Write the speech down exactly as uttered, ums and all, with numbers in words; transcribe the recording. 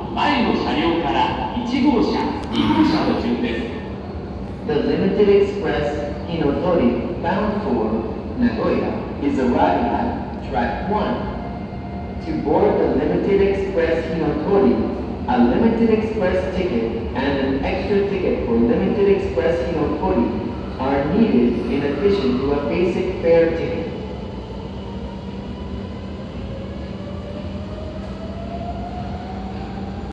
前の車両からいち号車、に号車の順です。 The limited express Hinotori bound for Nagoya is arriving at track one. To board the limited express Hinotori, a limited express ticket and an extra ticket for limited express Hinotori are needed in addition to a basic fare ticket.